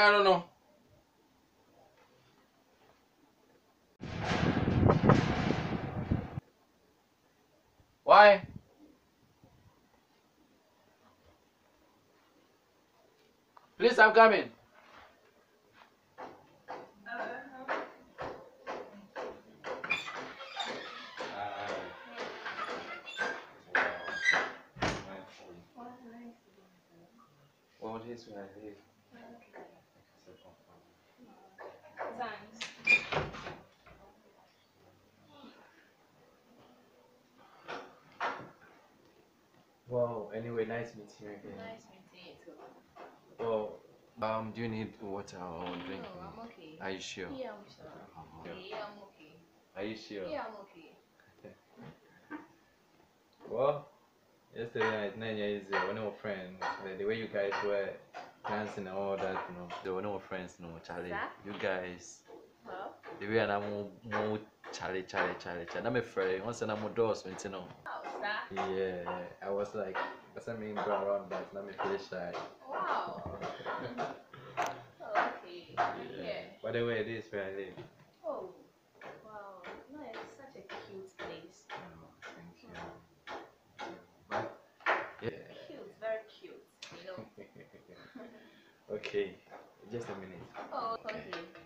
I don't know. Why? Please, I'm coming. Well, this way I live. Thanks. Well, anyway, nice meeting you again. Nice meeting you too. Well, do you need water or drink? No, I'm okay. Are you sure? Yeah, I'm sure. Yeah, I'm okay. Are you sure? Yeah, I'm okay. Well, yesterday night, 9 years, one of my friends, the way you guys were dancing and all that, they were no friends, Charlie. That? You guys, Well, the way I'm more Charlie. I'm afraid, once I'm more doors, how's that? Yeah, I was like, what's I mean, go around that, I'm feel shy. Wow. Okay. Yeah. By the way, this is where I live. Oh, wow. No, it's such a cute place. Oh, thank you. But, yeah. Cute, very cute. You know. Okay, just a minute. Oh, okay.